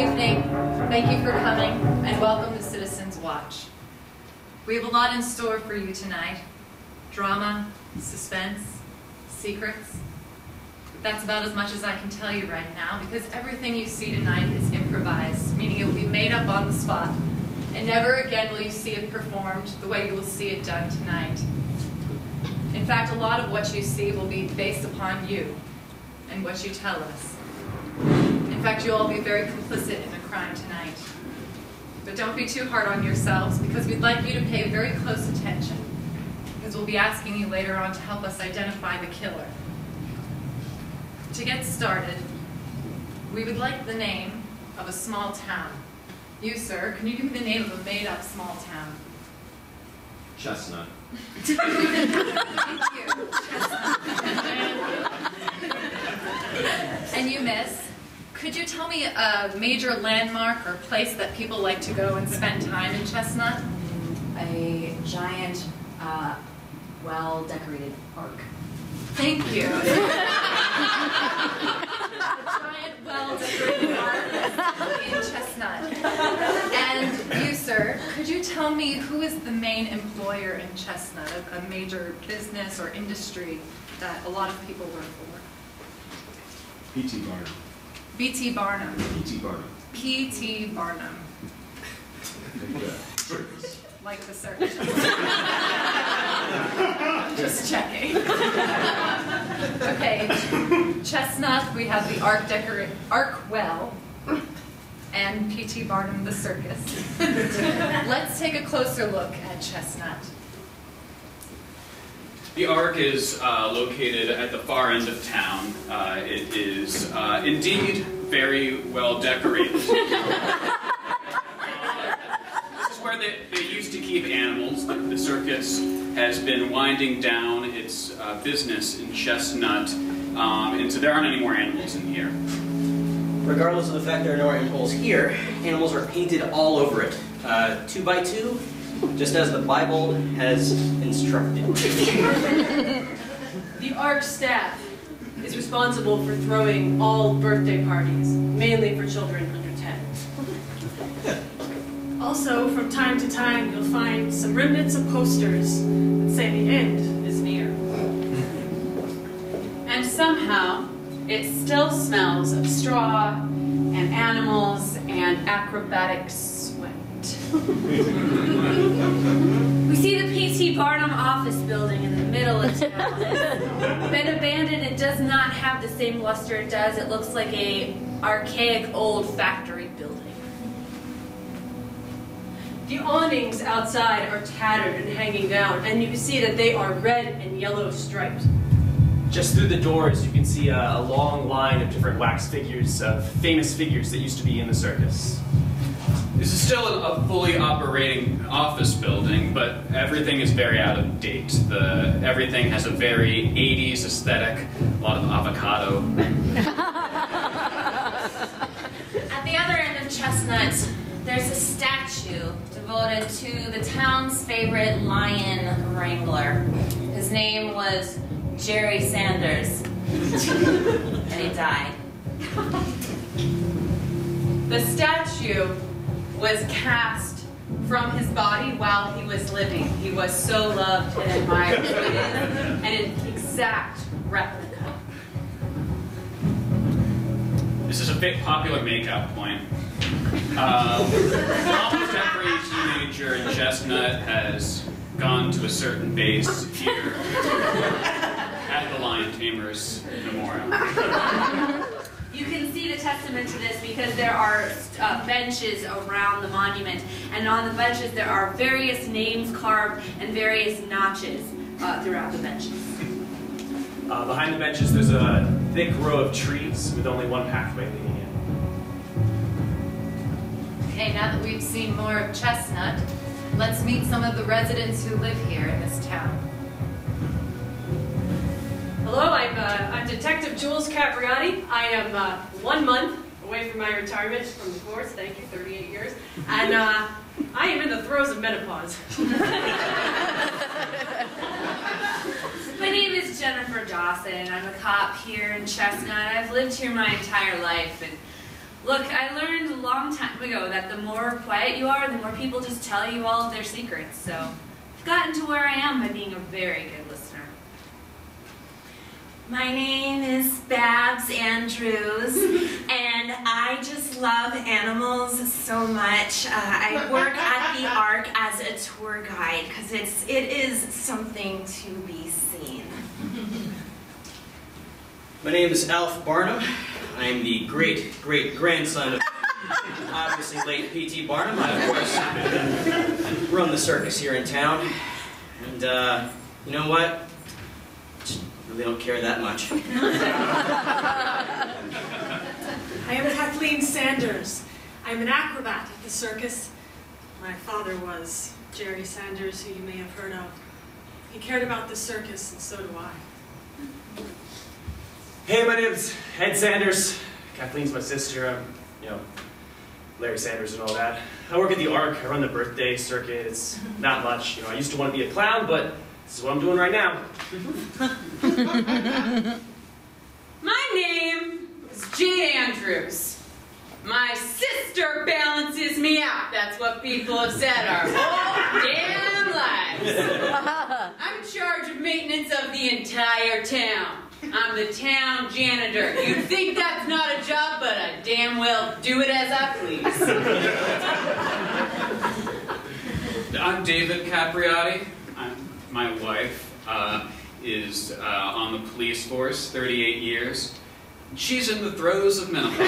evening. Thank you for coming, and welcome to Citizens Watch. We have a lot in store for you tonight. Drama, suspense, secrets. But that's about as much as I can tell you right now, because everything you see tonight is improvised, meaning it will be made up on the spot. And never again will you see it performed the way you will see it done tonight. In fact, a lot of what you see will be based upon you and what you tell us. In fact, you'll all be very complicit in the crime tonight. But don't be too hard on yourselves, because we'd like you to pay very close attention, because we'll be asking you later on to help us identify the killer. To get started, we would like the name of a small town. You, sir, can you give me the name of a made-up small town? Chestnut. Thank you. Chestnut. And you, miss, could you tell me a major landmark or place that people like to go and spend time in Chestnut? A giant, well-decorated ark. Thank you. A giant, well-decorated ark in Chestnut. And you, sir, could you tell me who is the main employer in Chestnut, a major business or industry that a lot of people work for? P.T. Barnum. B.T. Barnum. P.T. Barnum. P.T. Barnum. Circus. Like the circus. Just checking. Okay, Chestnut, we have the Ark Well, and P.T. Barnum, the circus. Let's take a closer look at Chestnut. The Ark is located at the far end of town. It is indeed very well decorated. This is where they used to keep animals. The circus has been winding down its business in Chestnut, and so there aren't any more animals in here. Regardless of the fact there are no animals here, animals are painted all over it, 2 by 2. Just as the Bible has instructed. The Ark staff is responsible for throwing all birthday parties, mainly for children under 10. Also, from time to time, you'll find some remnants of posters that say the end is near. And somehow, it still smells of straw and animals and acrobatic sweat. We see the P.T. Barnum office building in the middle of town. It's been abandoned. It does not have the same luster it does. It looks like a archaic old factory building. The awnings outside are tattered and hanging down, and you can see that they are red and yellow striped. Just through the doors, you can see a long line of different wax figures of famous figures that used to be in the circus. This is still a fully operating office building, but everything is very out of date. Everything has a very 80s aesthetic, a lot of avocado. At the other end of Chestnut, there's a statue devoted to the town's favorite lion wrangler. His name was Jerry Sanders, and he died. The statue was cast from his body while he was living. He was so loved and admired. So it is an exact replica. This is a bit popular makeout point. Almost every teenager in Chestnut has gone to a certain base here at the Lion Tamers Memorial. You can see the testament to this because there are benches around the monument, and on the benches there are various names carved and various notches throughout the benches. Behind the benches, there's a thick row of trees with only one pathway leading in. Okay, now that we've seen more of Chestnut, let's meet some of the residents who live here in this town. Hello, I'm Detective Jules Capriati. I am 1 month away from my retirement from the force. Thank you, 38 years. And I am in the throes of menopause. My name is Jennifer Dawson. I'm a cop here in Chestnut. I've lived here my entire life. And look, I learned a long long time ago that the more quiet you are, the more people just tell you all of their secrets. So I've gotten to where I am by being a very good listener. My name is Babs Andrews, and I just love animals so much. I work at the Ark as a tour guide because it is something to be seen. My name is Alf Barnum. I'm the great-great-grandson of obviously late P.T. Barnum. I, of course, run the circus here in town. And, you know what? Just really don't care that much. I am Kathleen Sanders. I'm an acrobat at the circus. My father was Jerry Sanders, who you may have heard of. He cared about the circus, and so do I. Hey, my name's Ed Sanders. Kathleen's my sister. I'm, Larry Sanders and all that. I work at the Ark. I run the birthday circuit. It's not much. I used to want to be a clown, but this is what I'm doing right now. My name is Jade Andrews. My sister balances me out. That's what people have said our whole damn lives. I'm in charge of maintenance of the entire town. I'm the town janitor. You'd think that's not a job, but I damn well do it as I please. I'm David Capriati. My wife is on the police force, 38 years. She's in the throes of menopause.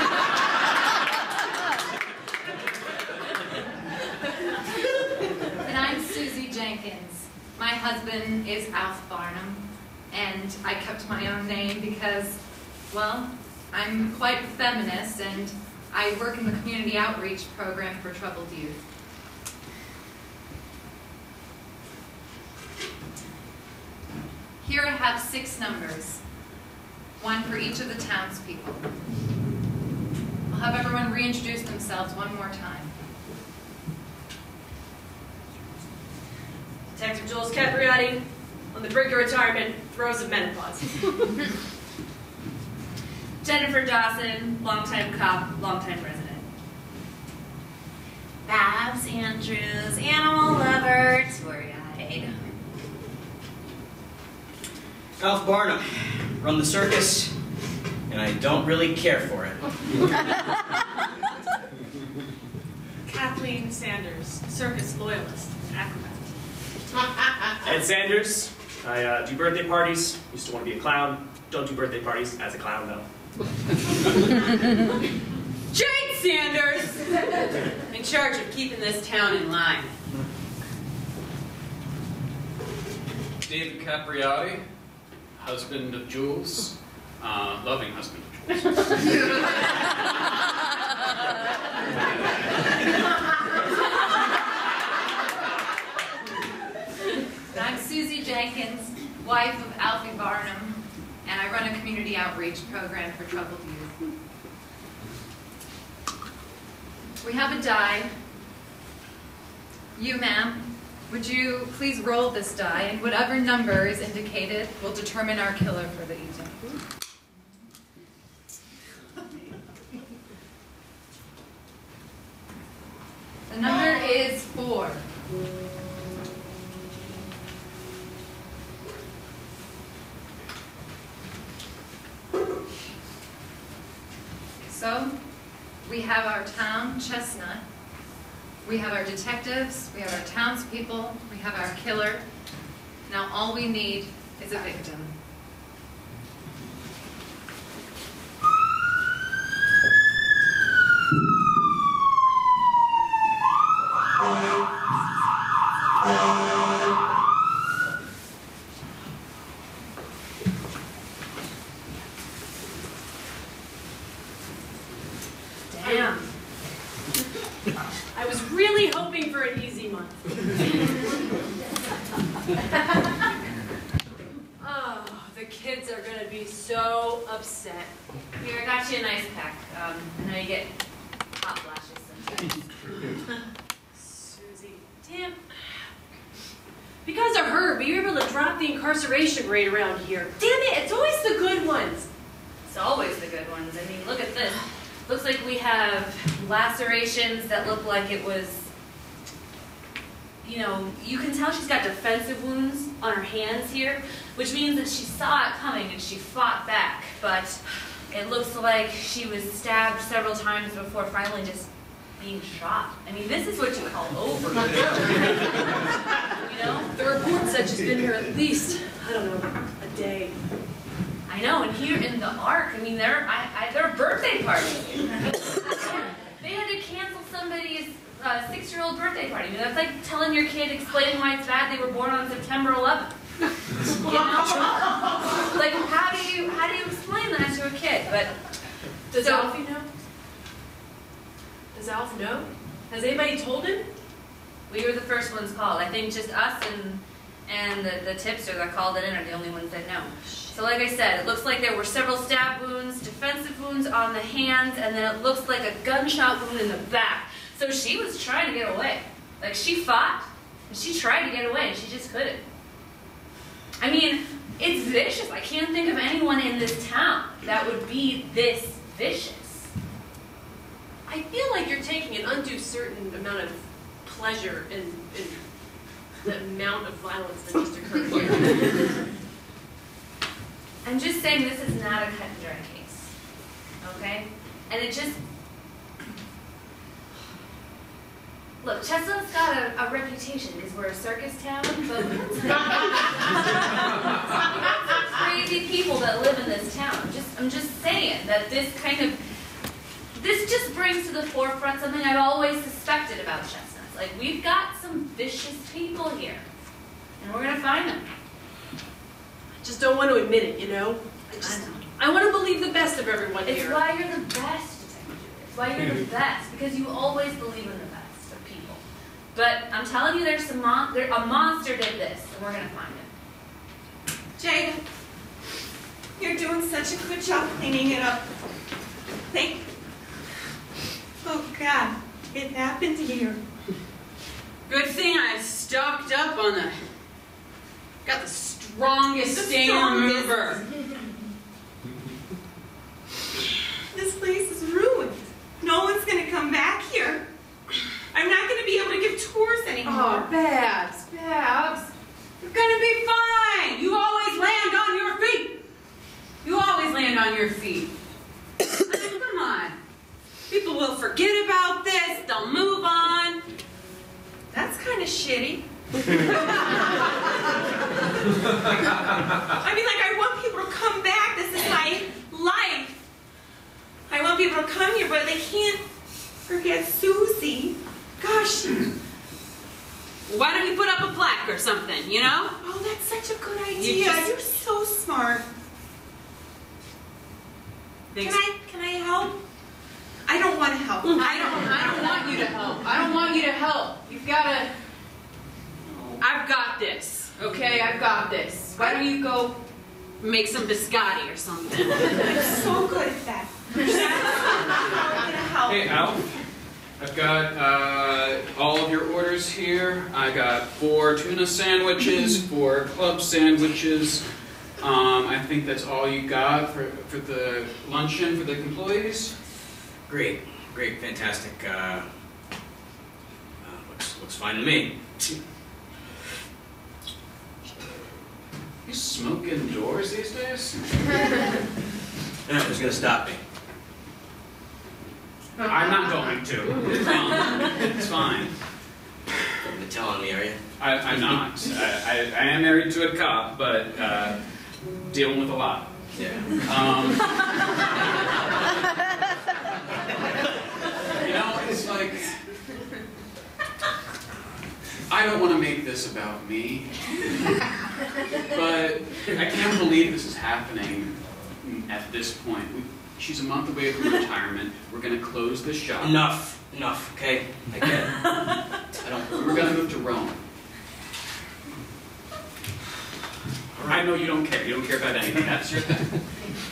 And I'm Susie Jenkins. My husband is Alf Barnum, and I kept my own name because, well, I'm quite a feminist, and I work in the community outreach program for troubled youth. Here I have 6 numbers, 1 for each of the townspeople. I'll have everyone reintroduce themselves one more time. Detective Jules Capriati, on the brink of retirement, throes of menopause. Jennifer Dawson, longtime cop, longtime resident. Babs Andrews, animal lover, tour guide. Alf Barnum, run the circus, and I don't really care for it. Kathleen Sanders, circus loyalist, acrobat. Ed Sanders. I do birthday parties. Used to want to be a clown. Don't do birthday parties as a clown, though. Jade Sanders! In charge of keeping this town in line. David Capriati, husband of Jules, loving husband of Jules. I'm Susie Jenkins, wife of Alfie Barnum, and I run a community outreach program for troubled youth. We have a die. You, ma'am, would you please roll this die, and whatever number is indicated will determine our killer for the evening. The number is 4. So, we have our town chestnut, we have our detectives, we have our townspeople, we have our killer. Now all we need is a victim. Damn. I was really hoping for an easy month. Oh, the kids are gonna be so upset. Here, I got you a nice pack. I know you get hot flashes sometimes. Susie, damn. Because of her, we were able to drop the incarceration rate around here. Damn it, it's always the good ones. It's always the good ones. I mean, look at this. Looks like we have lacerations that look like it was, you know, you can tell she's got defensive wounds on her hands here, which means that she saw it coming and she fought back, but it looks like she was stabbed several times before finally just being shot. I mean, this is what you call overkill. You know? The report said she's been here at least, I don't know, a day. I know, and here in the Ark, I mean, there are birthday parties. They had to cancel somebody's 6-year-old birthday party. I mean, that's like telling your kid, explaining why it's bad they were born on September 11th. You know? Like, how do you explain that to a kid? But Does Alfie know? Does Alf know? Has anybody told him? we were the first ones called. I think just us and the tipster that called it in are the only ones that know. So like I said, it looks like there were several stab wounds, defensive wounds on the hands, and then it looks like a gunshot wound in the back. So she was trying to get away. Like, she fought, and she tried to get away, and she just couldn't. I mean, it's vicious. I can't think of anyone in this town that would be this vicious. I feel like you're taking an undue certain amount of pleasure in the amount of violence that just occurred here. I'm just saying this is not a cut and dry case, okay? And it just... Look, Chestnut's got a reputation because we're a circus town, but we got some crazy people that live in this town. I'm just saying that this just brings to the forefront something I've always suspected about Chestnuts. Like, we've got some vicious people here, and we're gonna find them. I just don't want to admit it, you know? I want to believe the best of everyone It's here. why you're the best, Detective Julie. It's why you're the best, because you always believe in the best of people. But I'm telling you, there's a monster did this, and we're gonna find him. Jada, you're doing such a good job cleaning it up. Thank you. Oh God, it happened here. Good thing I stocked up on got the strongest stain remover. This place is ruined. No one's gonna come back here. I'm not gonna be able to give tours anymore. Oh, Babs, you're gonna be fine. You always land on your feet. You always land on your feet. I mean, come on. People will forget about this. They'll move on. That's kind of shitty. I mean, like, I want people to come back. This is my life. I want people to come here, but they can't forget Susie. Gosh. Why don't you put up a plaque or something, you know? Oh, that's such a good idea. You're so smart. Thanks. Can I help? I don't want to help. I don't want you to help. I don't want you to help. You've got to... I've got this, okay? I've got this. Why don't you go make some biscotti or something? I'm so good at that. I'm gonna help. Hey, Alf. I've got all of your orders here. I got 4 tuna sandwiches, 4 club sandwiches. I think that's all you got for the luncheon for the employees. Great, fantastic. Looks fine to me. You smoke indoors these days? Who's gonna stop me? I'm not going to. It's fine. You're telling me, are you? I'm not. I am married to a cop, but dealing with a lot. Yeah. You know, it's like, I don't want to make this about me, but I can't believe this is happening at this point. She's a month away from retirement. We're going to close the shop. Enough, okay? I get it. We're going to move to Rome. I know you don't care. You don't care about anything. That's your thing.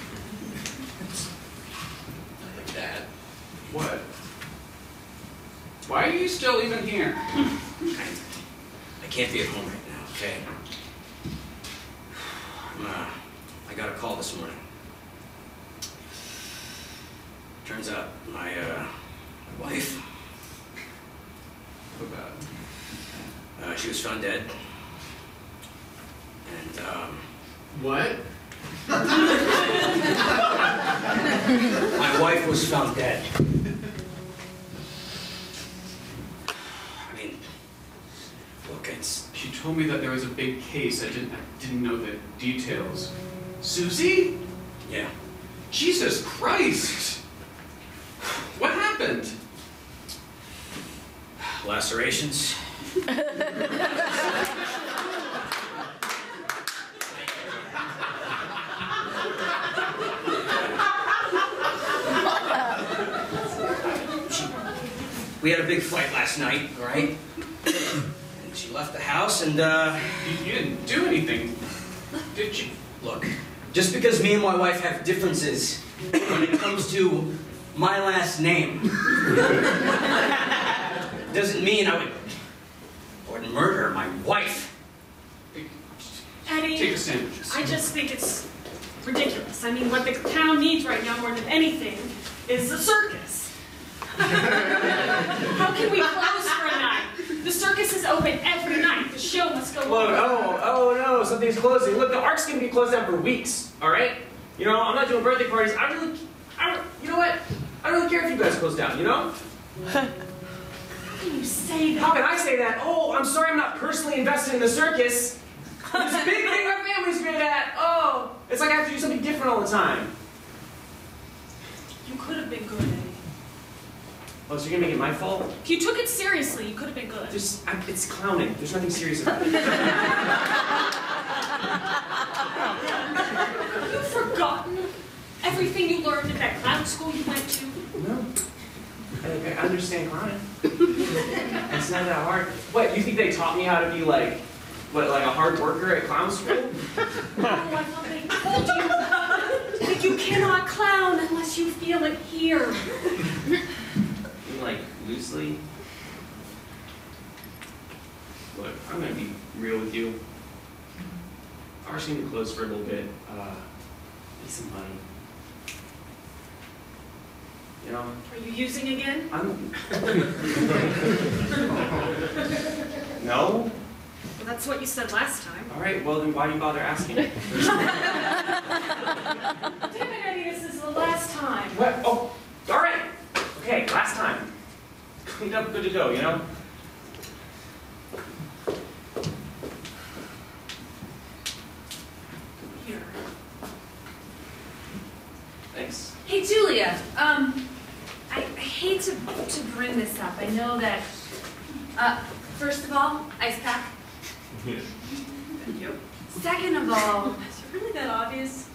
Not like that. What? Why are you still even here? I can't be at home right now, okay? I got a call this morning. Turns out my wife she was found dead. And, What? my wife was found dead. I mean, look, it's... She told me that there was a big case. I didn't know the details. Susie? Yeah. Jesus Christ! What happened? Lacerations. We had a big fight last night, all right? And she left the house and, You didn't do anything, did you? Look, just because me and my wife have differences when it comes to my last name doesn't mean I would murder my wife. Eddie, Take the sandwiches. I just think it's ridiculous. I mean, what the town needs right now more than anything is a circus. How can we close for a night? The circus is open every night. The show must go Look, on. oh no, something's closing. Look, the Ark's gonna be closed down for weeks, all right? You know, I'm not doing birthday parties. You know what? I don't really care if you guys close down, you know? How can you say How that? can I say that? Oh, I'm sorry I'm not personally invested in the circus. This big thing our family's great at. Oh, it's like I have to do something different all the time. You could have been good, Eddie. Oh, so you're gonna make it my fault? If you took it seriously, you could have been good. It's clowning. There's nothing serious about it. Have you forgotten everything you learned at that clown school you went to? No. I understand clowning. It's not that hard. What, you think they taught me how to be like a hard worker at clown school? Oh, I thought they told you that you cannot clown unless you feel it here. Like, loosely? Look, I'm gonna be real with you. Ours seemed to close for a little bit. Need some money. You know? Are you using again? I'm... No? Well, that's what you said last time. Alright, well then why do you bother asking? Damn it, Eddie, this is the last time. What? Oh, alright! Okay, last time. Cleaned up, good to go, you know? Here. Thanks. Hey, Julia, I hate to bring this up. I know that, first of all, ice pack. Thank you. Second of all, Is it really that obvious?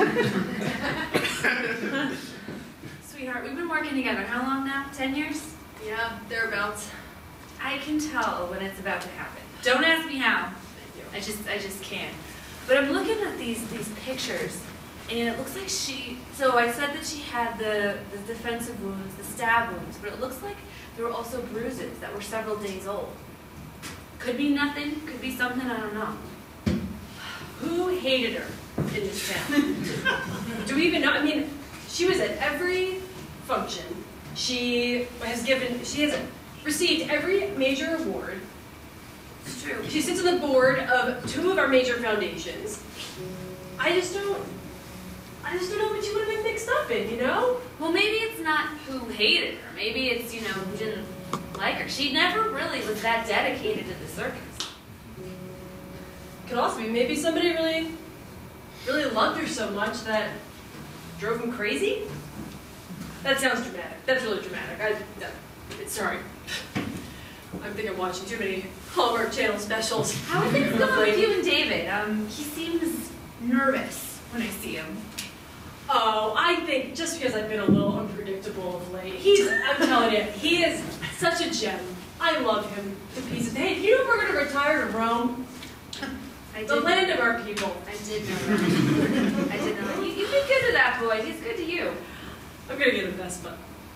sweetheart, we've been working together how long now? 10 years? Yeah, thereabouts. I can tell when it's about to happen. Don't ask me how. I just can't. But I'm looking at these pictures, and it looks like so I said that she had the defensive wounds, the stab wounds, but it looks like there were also bruises that were several days old. Could be nothing, could be something, I don't know. Who hated her in this town? Do we even know? I mean, she was at every function. She has received every major award. It's true. She sits on the board of 2 of our major foundations. I just don't know what she would have been mixed up in, you know? Well, maybe it's not who hated her. Maybe it's, who didn't like her. She never really was that dedicated to the circus. Could also be maybe somebody really loved her so much that drove him crazy. That sounds dramatic. That's really dramatic. Sorry. I think I'm watching too many Hallmark Channel specials. How are things going with you and David? He seems nervous when I see him. Oh, I think just because I've been a little unpredictable of late. I'm telling you, he is such a gem. I love him to pieces. Hey, you know we're going to retire to Rome? The land of our people. I did know that. I did know that. You've been good to that boy. He's good to you. I'm going to get a Vespa.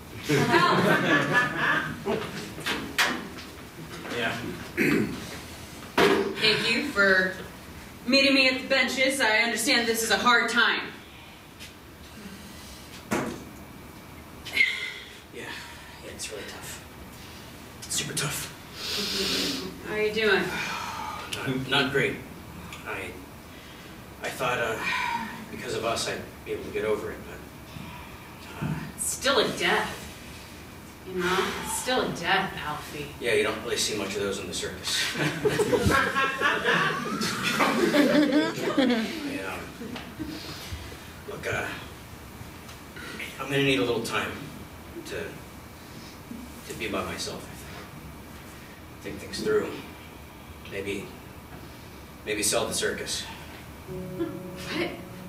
Yeah. Thank you for meeting me at the benches. I understand this is a hard time. Yeah, it's really tough. Super tough. How are you doing? Not great. I thought because of us I'd be able to get over it, but It's still a death. You know? It's still a death, Alfie. yeah, you don't really see much of those in the circus. Yeah. Look, I'm gonna need a little time to be by myself, I think things through. Maybe sell the circus. What?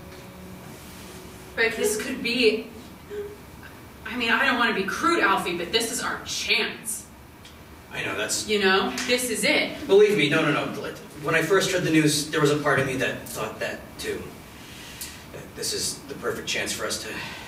But this could be... I mean, I don't want to be crude, Alfie, but this is our chance. I know, that's... You know? This is it. Believe me, no. When I first heard the news, there was a part of me that thought that, too. That this is the perfect chance for us to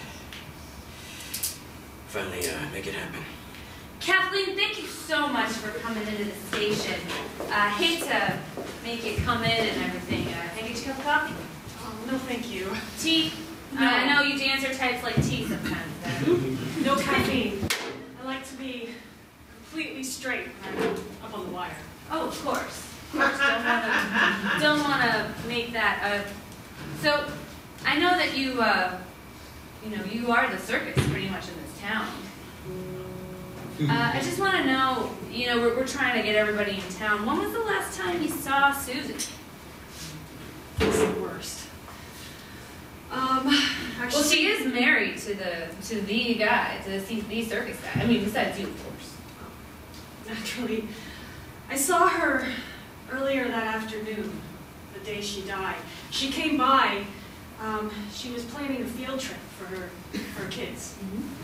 finally make it happen. Kathleen, thank you so much for coming into the station. Hate to make you come in and everything. Can I get you a cup of coffee? Oh, no, thank you. Tea? No. I know you dancer types like tea sometimes. No caffeine. I like to be completely straight when I'm up on the wire. Oh, of course. Don't wanna make that. So, I know that you you are the circus pretty much in this town. I just want to know, we're trying to get everybody in town. When was the last time you saw Susie? It's the worst. Actually, Well, she is married to the guy, to the circus guy. I mean, besides you, of course. naturally, I saw her earlier that afternoon, the day she died. She came by. She was planning a field trip for her kids.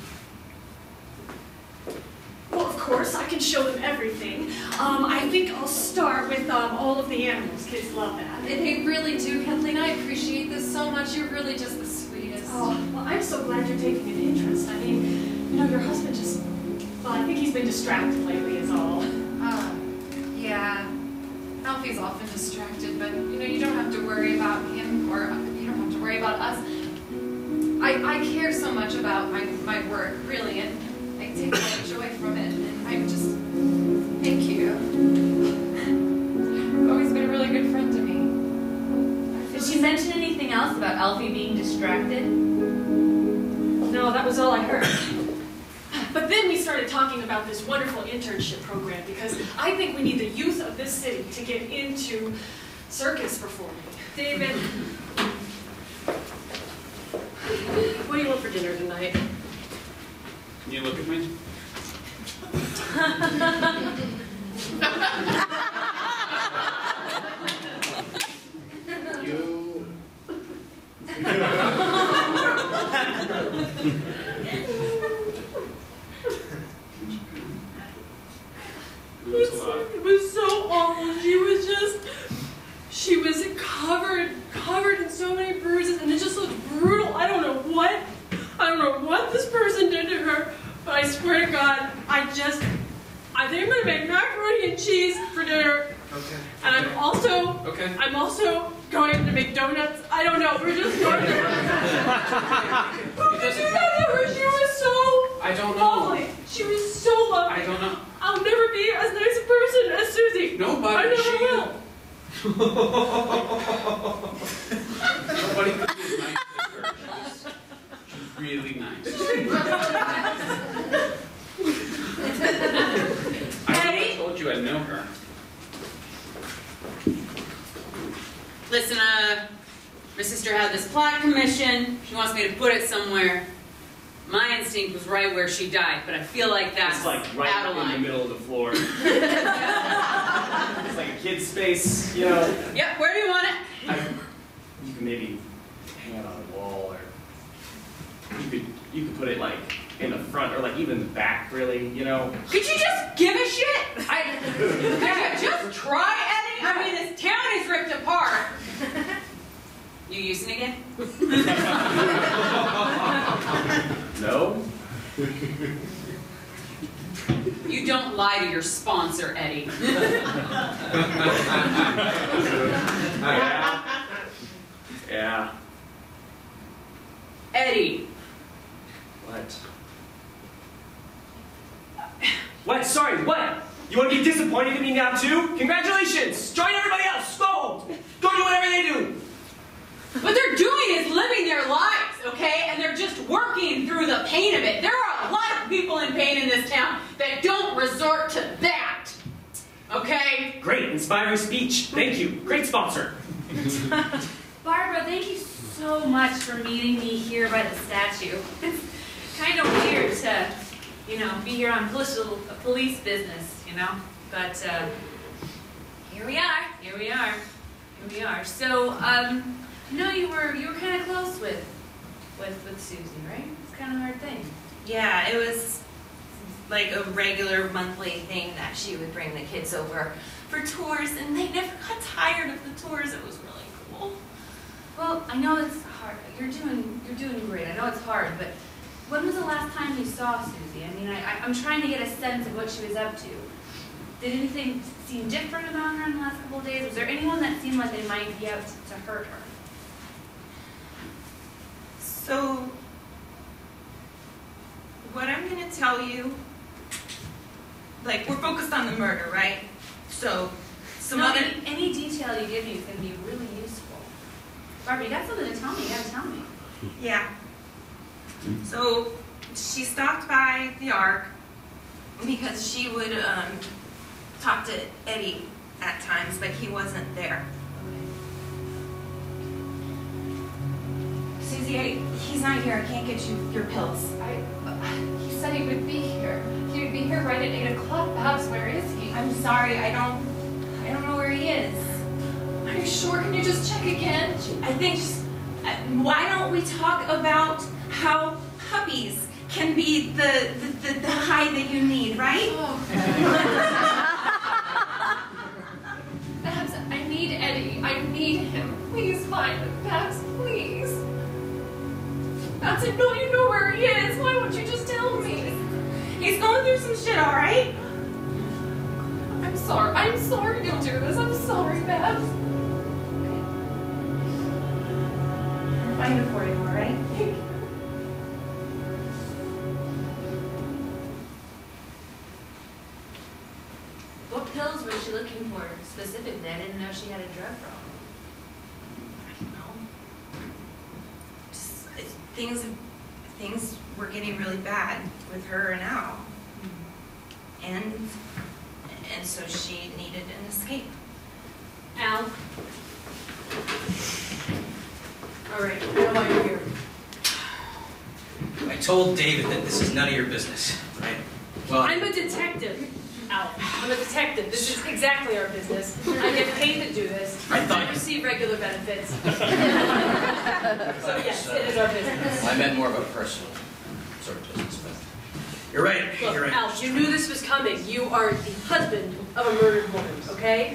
Well, of course, I can show them everything. I think I'll start with all of the animals. Kids love that. They really do, Kathleen. I appreciate this so much. You're really just the sweetest. Oh, well, I'm so glad you're taking an interest. I mean, your husband just, well, I think he's been distracted lately is all. Yeah. Alfie's often distracted, but, you don't have to worry about him, or you don't have to worry about us. I care so much about my work, really, and I take a lot of joy from it, and I'm just, thank you. You've always been a really good friend to me. Did she mention anything else about Alfie being distracted? No, that was all I heard. But then we started talking about this wonderful internship program because I think we need the youth of this city to get into circus performing. David, What do you want for dinner tonight? Can you look at me? You. It was so awful. She was covered in so many bruises, and it just looked brutal. I don't know what this person did to her, but I swear to God, I think I'm gonna make macaroni and cheese for dinner. Okay. And I'm also going to make donuts. I don't know. We're just going to. Who did you that to her? She was so. I don't know. lovely. She was so lovely. I don't know. I'll never be as nice a person as Susie. Nobody. I never will. Nobody could be as nice as her. She's really nice. I told you I know her. listen, my sister had this plaque commission. She wants me to put it somewhere. My instinct was right where she died, but I feel like that's It's like right out of in the line. middle of the floor. It's like a kid's space, you know. Yep, where do you want it? You can maybe hang it on a wall, or you could put it like in the front, or like even the back, really, you know. Could you just give a shit? Could you just try, Eddie? I mean, this town is ripped apart. You using it again? No? You don't lie to your sponsor, Eddie. Yeah. Eddie. What? What? Sorry, what? You want to be disappointed in me now too? Congratulations! Join everybody else! Go! Go do whatever they do! What they're doing is living their lives, okay? And they're just working through the pain of it. There are a lot of people in pain in this town that don't resort to that, okay? Great, inspiring speech. Thank you. Great sponsor. Barbara, thank you so much for meeting me here by the statue. It's kind of weird to, be here on police business, But here we are. Here we are. Here we are. So, you were kind of close with Susie, right? It's kind of a hard thing. Yeah, it was like a regular monthly thing that she would bring the kids over for tours, and they never got tired of the tours. It was really cool. Well, I know it's hard. You're doing great. I know it's hard, but when was the last time you saw Susie? I mean, I'm trying to get a sense of what she was up to. Did anything seem different about her in the last couple of days? Was there anyone that seemed like they might be out to hurt her? So, what I'm going to tell you, like, we're focused on the murder, right? So, any detail you give me is going to be really useful. Barbara, you got something to tell me. You got to tell me. Yeah. So, she stopped by the Ark because she would talk to Eddie at times, but he wasn't there. Susie, he's not here. I can't get you your pills. He said he would be here. He would be here right at 8 o'clock. Babs, where is he? I'm sorry. I don't know where he is. Are you sure? Can you just check again? I think why don't we talk about how puppies can be the high that you need, right? Oh. Babs, I need Eddie. I need him. Please find him. Babs, please. Babs, I know you know where he is. Why won't you just tell me? He's going through some shit, all right? I'm sorry. I'm sorry you'll do this. I'm sorry, Babs. I'll find it for you, all right? Thank you. What pills was she looking for specifically? I didn't know she had a drug problem. I don't know. Just things were getting really bad with her and Al. And so she needed an escape. Al. All right, I know why you're here. I told David that this is none of your business, right? Well, I'm a detective, Al. I'm a detective. This is exactly our business. I get paid to do this. I receive regular benefits. So yes, it is our business. I meant more of a personal sort of business, but you're right. Look, You're right. Al, you knew this was coming. You are the husband of a murdered woman, okay?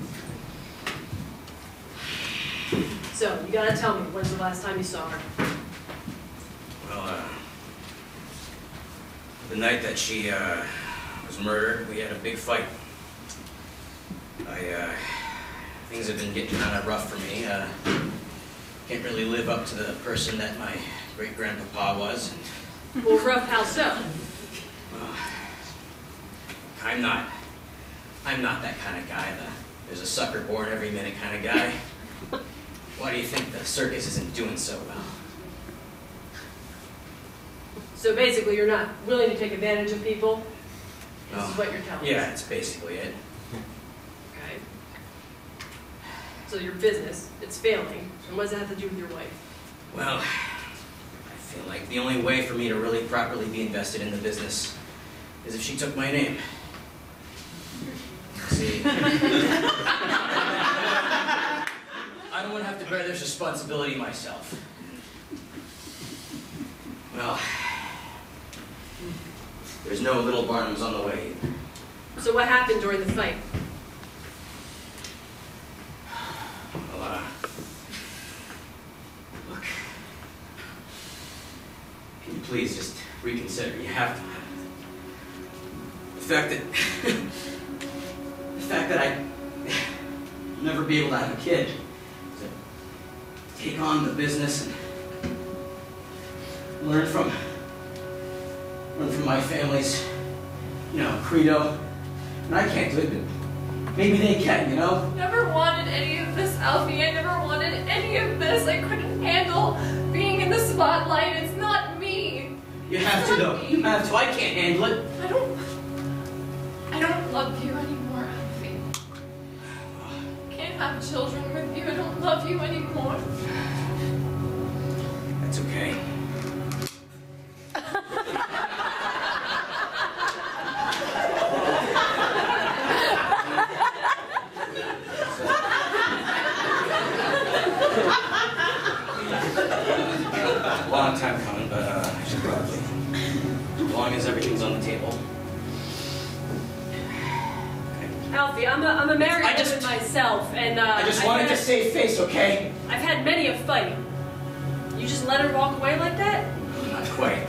So, you gotta tell me, when's the last time you saw her? Well, the night that she was murdered, we had a big fight. Things have been getting kind of rough for me. Can't really live up to the person that my great-grandpapa was. Well, rough, how so? I'm not that kind of guy. There's a sucker born every minute kind of guy. Why do you think the circus isn't doing so well? So basically, you're not willing to take advantage of people? This is what you're telling us? Yeah, that's basically it. Okay. So your business, it's failing. And what does that have to do with your wife? Well, I feel like the only way for me to really properly be invested in the business is if she took my name. See? I don't want to have to bear this responsibility myself. Well, there's no little Barnums on the way either. So what happened during the fight? Well, look. Can you please just reconsider? You have to. The fact that I'd never be able to have a kid, to take on the business and learn from my family's, credo, And I can't do it, but maybe they can, you know? Never wanted any of this, Alfie. I never wanted any of this. I couldn't handle being in the spotlight. It's not me. You have to, though. You have to. I can't handle it. I don't love you anymore, Alfie. Can't have children with you. I don't love you anymore. That's okay. Long time coming, but I should probably. As long as everything's on the table. Alfie, I'm a married I just- woman myself, and I just wanted to save face, okay? I've had many a fight. You just let her walk away like that? Not quite.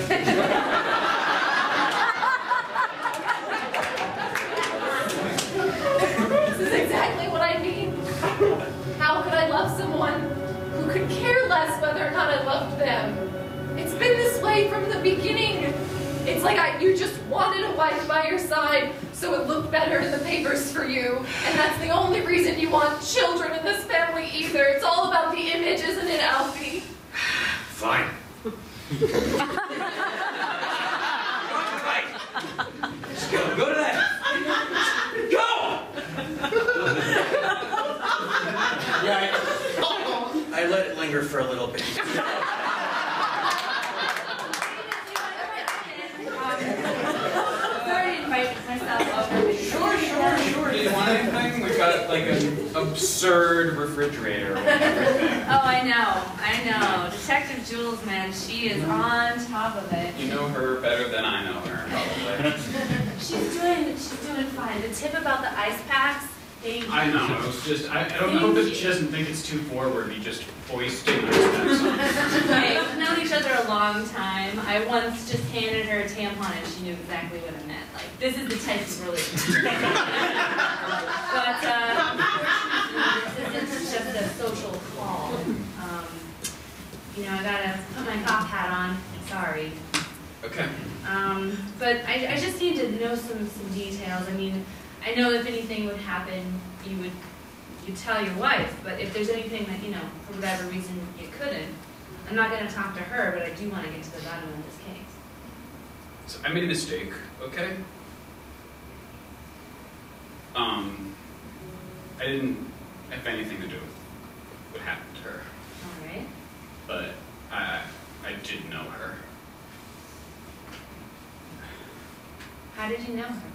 This is exactly what I mean. How could I love someone who could care less whether or not I loved them? It's been this way from the beginning. It's like you just wanted a wife by your side so it looked better in the papers for you. And that's the only reason you want children in this family either. It's all about the image, isn't it, Alfie? Fine. Right. Just go. Go to that. Go! Yeah, I let it linger for a little bit. Sorry to invite myself over. Sure. Do you want anything? We've got like an absurd refrigerator with everything. Oh, I know. Detective Jules, man, she is on top of it. You know her better than I know her, probably. She's doing fine. The tip about the ice packs, thank you. I know. It was just. I don't know that she doesn't think it's too forward. You just foisting ice packs on her. We've known each other a long time. I once just handed her a tampon and she knew exactly what it meant. Like, this is the type of relationship. But this is just a social call. I gotta put my cop hat on. Sorry. Okay. But I just need to know some details. I mean, I know if anything would happen, you'd tell your wife, but if there's anything that, for whatever reason you couldn't, I'm not going to talk to her, but I do want to get to the bottom of this case. So I made a mistake. Okay. I didn't have anything to do with what happened to her, All right. but I did know her. How did you know her?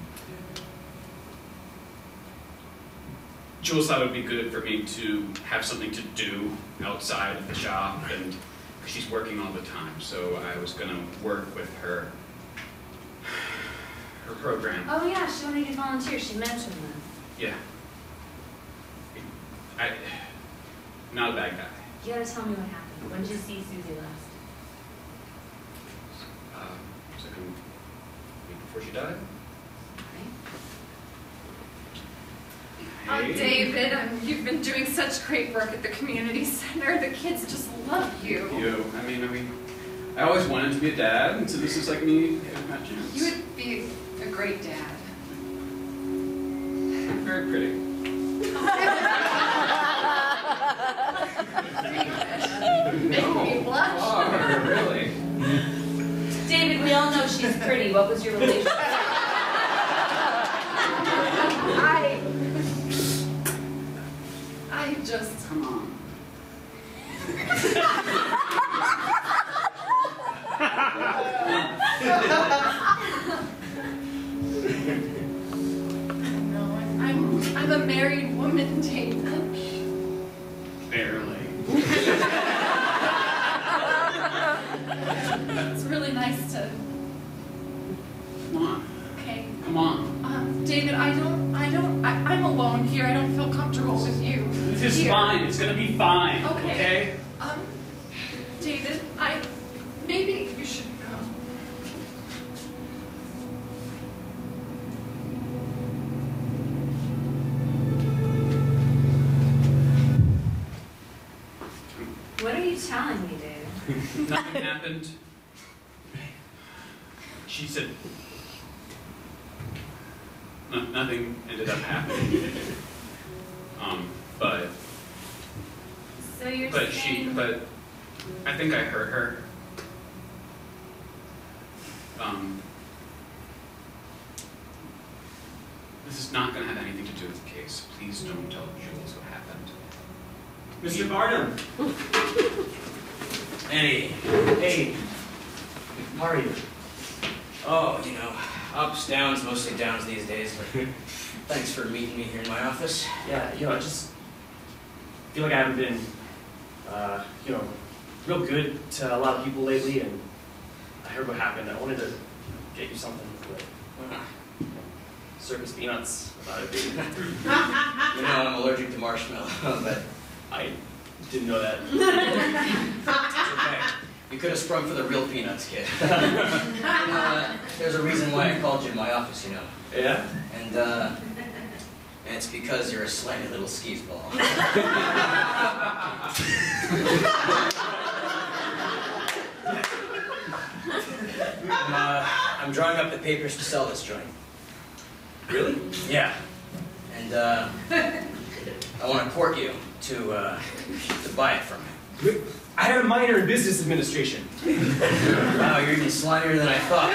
Jules thought it would be good for me to have something to do outside of the shop, and she's working all the time, so I was going to work with her program. Oh yeah, she wanted you to volunteer. She mentioned that. Yeah. I'm not a bad guy. You gotta tell me what happened. When did you see Susie last? Second week before she died. Oh, David, you've been doing such great work at the community center. The kids just love you. I always wanted to be a dad, and so this is like me getting my chance. You would be a great dad. Very pretty. Make me blush. Oh, really? David, we all know she's pretty. What was your relationship? I just... Come on. No, I'm a married woman, David. Barely. It's really nice to... Come on. Okay. Come on. David, I'm alone here. I don't feel comfortable with you. This is here. fine. It's gonna be fine. Okay. David, maybe you should go. What are you telling me, David? Nothing happened. She said, no, nothing ended up happening. But So you're but saying... but I think I hurt her. This is not going to have anything to do with the case. Please don't tell Jules what happened. Mr. Barnum. Hey. Hey. How are you? Oh, you know, ups, downs, mostly downs these days, but thanks for meeting me here in my office. Yeah, I just feel like I haven't been, real good to a lot of people lately, and I heard what happened. I wanted to get you something, but circus peanuts about it. You know, I'm allergic to marshmallow, but I didn't know that. it's okay. You could have sprung for the real peanuts, kid. There's a reason why I called you in my office, you know. Yeah? And it's because you're a slimy little skis ball. I'm drawing up the papers to sell this joint. Really? Yeah. And I want to court you to buy it from me. I have a minor in business administration. Wow, you're even slimier than I thought.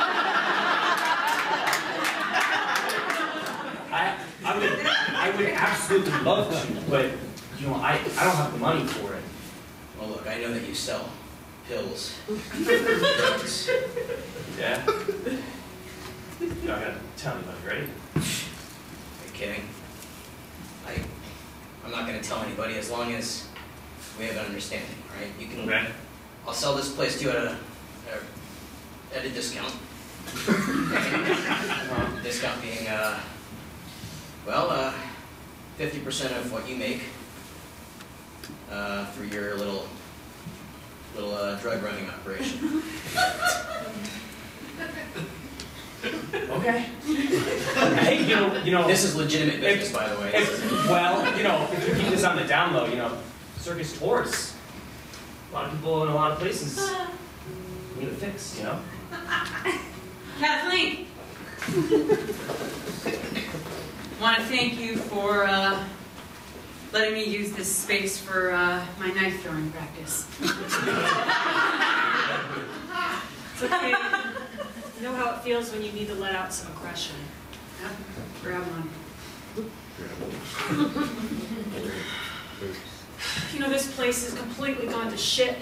I would absolutely love to, but I don't have the money for it. Well, look, I know that you sell pills, drugs. Yeah? You don't gotta tell anybody, right? Are you kidding? I'm not gonna tell anybody as long as we have an understanding, all right? You can. Okay. I'll sell this place to you at a discount. Discount being 50% of what you make through your little drug running operation. Okay. Hey, you know. This is legitimate business, by the way. If you keep this on the down low, circus tours. A lot of people in a lot of places need a fix, Kathleen, want to thank you for letting me use this space for my knife throwing practice. It's okay. You know how it feels when you need to let out some aggression. Yep, grab one. This place has completely gone to shit.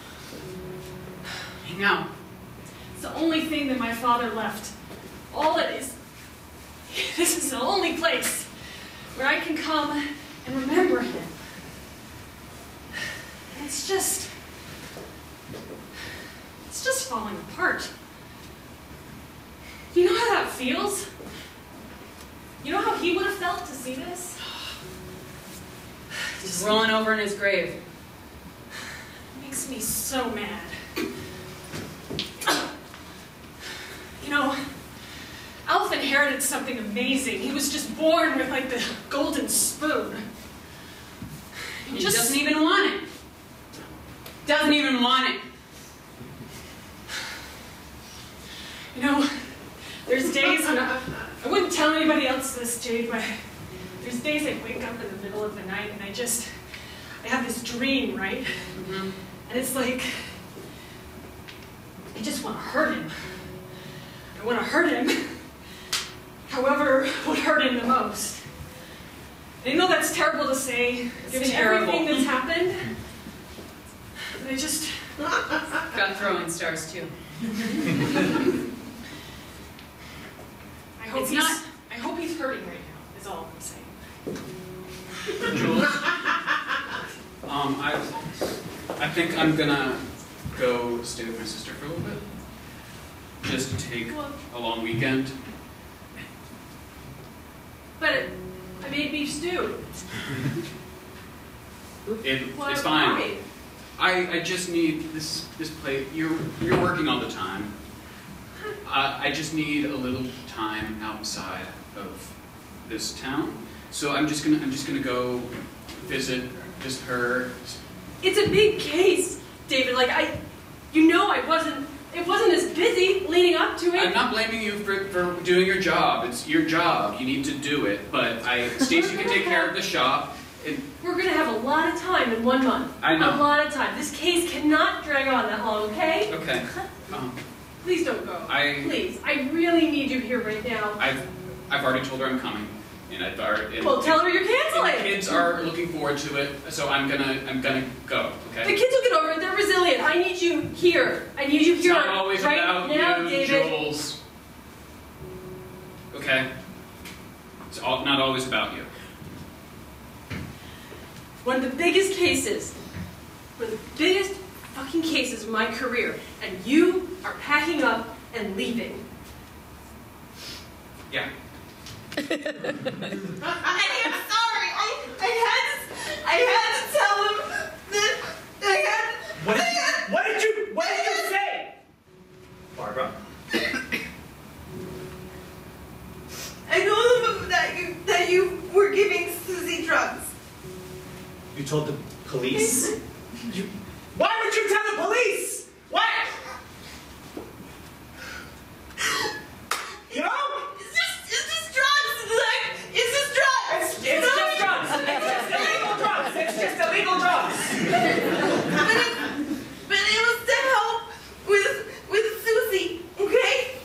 I know. It's the only thing that my father left. All it is. This is the only place where I can come and remember him. And it's just falling apart. You know how that feels? You know how he would have felt to see this? He's rolling over in his grave. It makes me so mad. Alf inherited something amazing. He was just born with the golden spoon. He doesn't even want it. Doesn't even want it. There's days when I wouldn't tell anybody else this, Jade, but there's days I wake up in the middle of the night and I have this dream, right? Mm-hmm. And it's like, I just want to hurt him. I want to hurt him, however would hurt him the most. And I know that's terrible to say, given everything that's happened, but I just... Got throwing stars, too. I hope he's hurting right now, is all I'm saying. Jules, I think I'm gonna go stay with my sister for a little bit. Just take a long weekend. But I made beef stew. It's fine. I just need this plate. You're working all the time. I just need a little time outside of this town. So I'm just gonna go visit her. It's a big case, David. I wasn't It wasn't as busy leading up to it. I'm not blaming you for doing your job. It's your job. You need to do it. But Stacy can take care of the shop. We're going to have a lot of time in 1 month. I know. A lot of time. This case cannot drag on that long, okay? Okay. Please don't go. Please. I really need you here right now. I've already told her I'm coming. And well, tell her you're canceling. The kids are looking forward to it, so I'm gonna go. Okay. The kids will get over it. They're resilient. I need you here. I need you here. It's not always right about now, you, David. Jules. Okay. It's not always about you. One of the biggest cases. One of the biggest fucking cases of my career, and you are packing up and leaving. Yeah. I am sorry. I had to tell him that What did you say? Barbara. I told him that you were giving Susie drugs. You told the police? Why would you tell the police? What? You know? It's just drugs. Like, it's just drugs. It's just drugs. It's just illegal drugs. It's just illegal drugs. But it was to help with Susie, okay?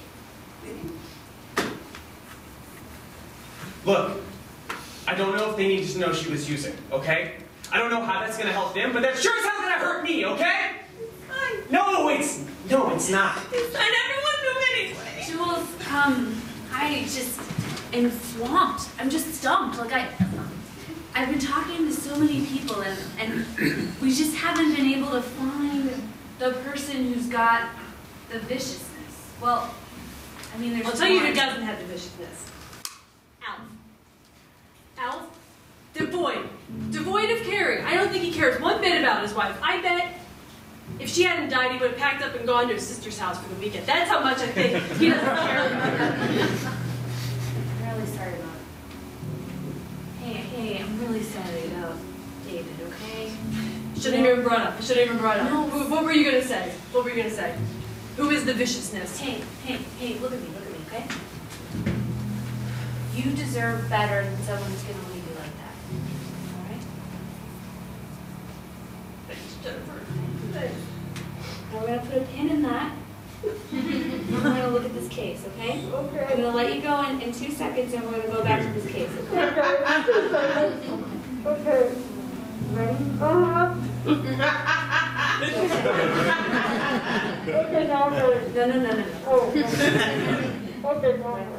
Look, I don't know if they need to know she was using, okay? I don't know how that's gonna help them, but that sure as hell's gonna hurt me, okay? No, it's not. It's fine. Everyone knew anyway. Jules, I just am swamped. I'm just stumped. Like I've been talking to so many people, and we just haven't been able to find the person who's got the viciousness. Well, I mean, there's. I'll tell you who doesn't have the viciousness. Alf. Alf? Devoid of caring. I don't think he cares one bit about his wife. I bet if she hadn't died, he would have packed up and gone to his sister's house for the weekend. That's how much I think he doesn't care about that. I'm really sorry about it. Hey, I'm really sorry about David, okay? Shouldn't have even brought up. No. What were you going to say? Who is the viciousness? Hey, look at me, okay? You deserve better than someone who's gonna leave you like that. Alright? Thanks, Jennifer. Now we're gonna put a pin in that. We're gonna look at this case, okay? Okay. I'm gonna let you go in 2 seconds and we're gonna go back to this case, okay? Okay. Ready? Okay, no. Oh. Okay,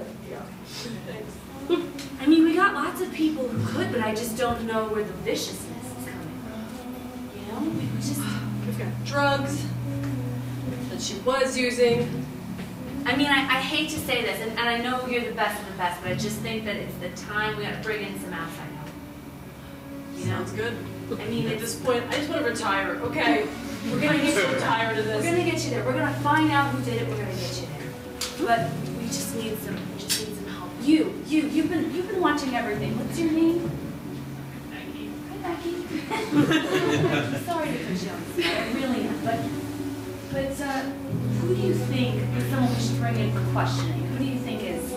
I mean, we got lots of people who could, but I just don't know where the viciousness is coming from. You know? We've got drugs that she was using. I mean, I hate to say this, and I know you're the best of the best, but I just think that it's the time we gotta bring in some outside help. You know? Sounds good. I mean, at this point, I just want to retire, okay? We're gonna get so tired of this. We're gonna get you there. We're gonna find out who did it. We're gonna get you there. But we just need some help. You've been watching everything. What's your name? Becky. Hi, Becky. I'm sorry to put you on the spot. I really am. But who do you think is someone we should bring in for questioning? Who do you think is?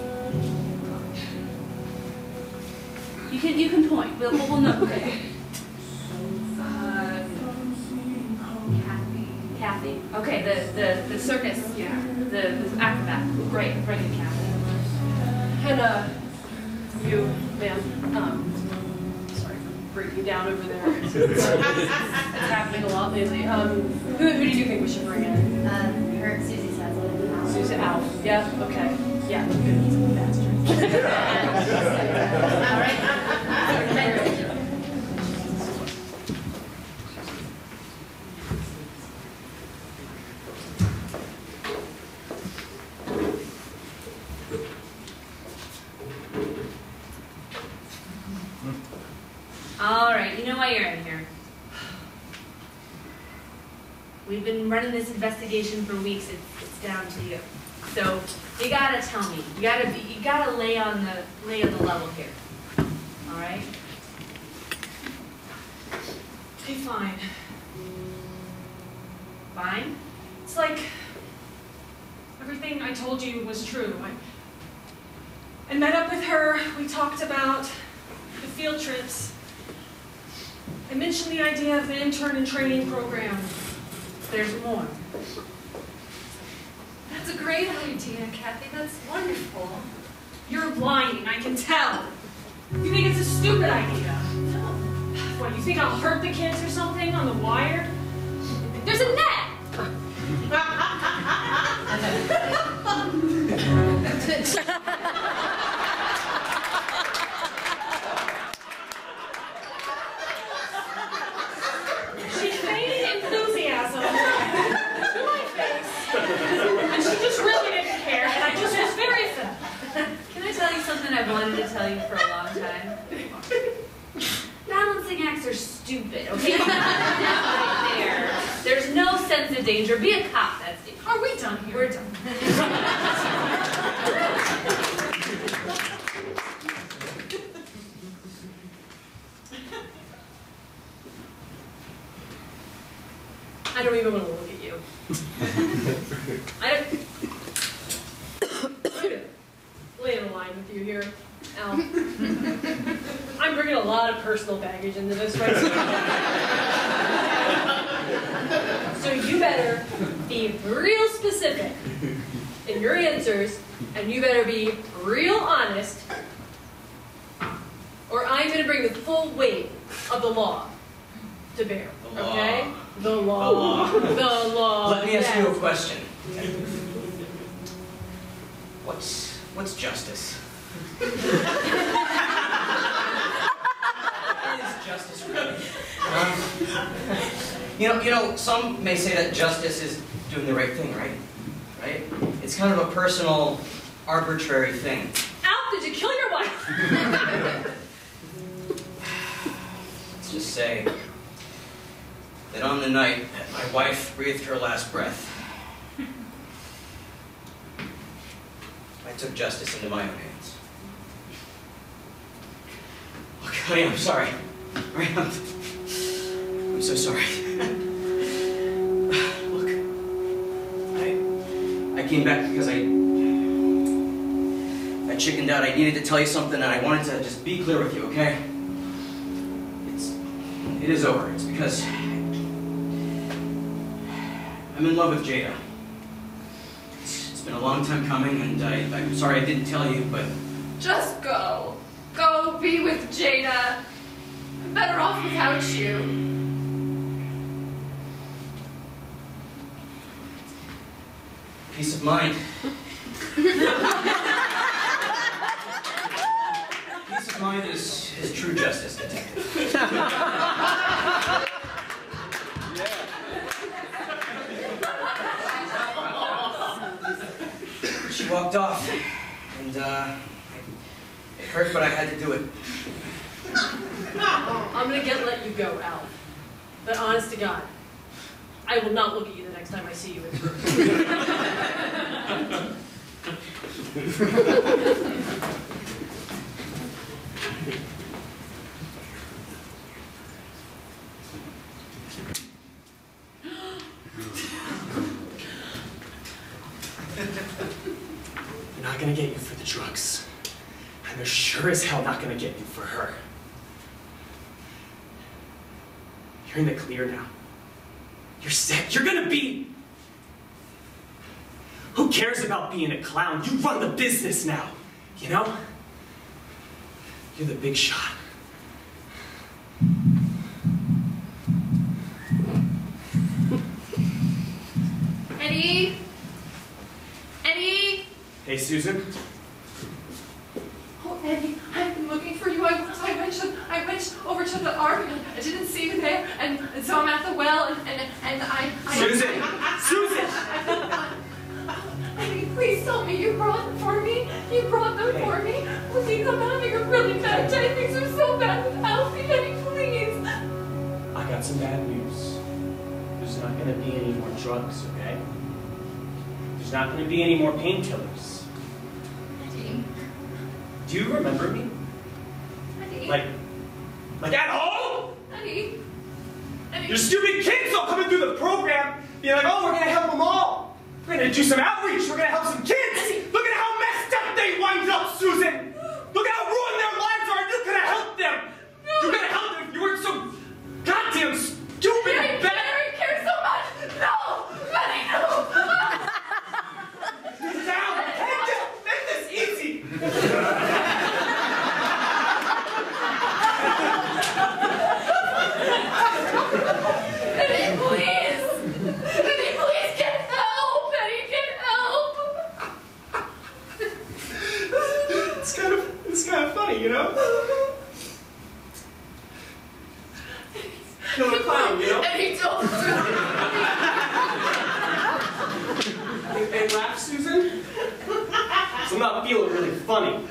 You can point. We'll know. Okay. Kathy. Okay, the circus. Yeah. The acrobat. Great. Bring in Kathy. And you, ma'am. Sorry for breaking you down over there. It's happening a lot lately. Who do you think we should bring in? Her, Susie says it. Susie Alf. Yeah. Okay. Yeah. Good. He's a bastard. All right. All right, you know why you're in here. We've been running this investigation for weeks. It's down to you. So you gotta tell me. You gotta lay on the level here. All right. Okay, fine. Fine. It's like Everything I told you was true. I met up with her. We talked about the field trips. I mentioned the idea of the intern and training program. There's more. That's a great idea, Kathy. That's wonderful. You're lying, I can tell. You think it's a stupid idea. No. What, you think I'll hurt the kids or something on the wire? There's a net! She feigned enthusiasm to my face, and she just really didn't care, and I just was very sad. Can I tell you something I've wanted to tell you for a long time? Balancing acts are stupid, okay? Right there. There's no sense of danger. Be a cop, that's it. Are we done here? We're done. I don't even want to look at you. I don't... Lay in line with you here, Al. I'm bringing a lot of personal baggage into this right now. So you better be real specific in your answers, and you better be real honest, or I'm going to bring the full weight of the law to bear. The law. Okay? The law. The law. The law. Let me ask you a yes. question. What's justice? What is justice really? You know, some may say that justice is doing the right thing, right? Right? It's kind of a personal, arbitrary thing. Al, did you kill your wife? Let's just say that on the night that my wife breathed her last breath, I took justice into my own hands. Look, honey, I'm sorry. I'm so sorry. Look, I came back because I chickened out. I needed to tell you something, and I wanted to just be clear with you, okay? It is over. It's because I'm in love with Jada. It's been a long time coming, and I'm sorry I didn't tell you, but... Just go. Go be with Jada. I'm better off without you. Peace of mind. Peace of mind is true justice, detective. She walked off, and it hurt, but I had to do it. I'm gonna let you go, Al. But honest to God, I will not look at you the next time I see you in person. They're not gonna get you for the drugs. And they're sure as hell not gonna get you for her. You're in the clear now. You're set. You're gonna be... Who cares about being a clown? You run the business now, you know? You're the big shot. Eddie? Eddie? Hey, Susan. Oh, Eddie, I've been looking for you. I went over to the Ark and I didn't see you there, and so I'm at the well and I Susan! Susan! Eddie, please tell me you brought them for me. You brought them for me. Please, I'm having a really bad day. Things are so bad with Alfie. Eddie, please. I got some bad news. There's not gonna be any more drugs, okay? There's not gonna be any more painkillers. Eddie. Do you remember me? Eddie. Like at all? Eddie. Eddie. Your stupid kids all coming through the program, being like, oh, we're gonna help them all. We're gonna do some outreach. We're gonna help some kids. Look at how messed up they wind up, Susan. Look at how ruined their lives are. You could have helped them. You could have helped them if you weren't so goddamn stupid and bad. I care so much. No, Betty, no. Sit down. Hey, just make this easy. Betty, please. Betty, please get help. Betty, get help. It's kind of funny, you know? Kill a clown, you know? Betty, don't. Hey, laugh, Susan? 'Cause I'm not feeling really funny.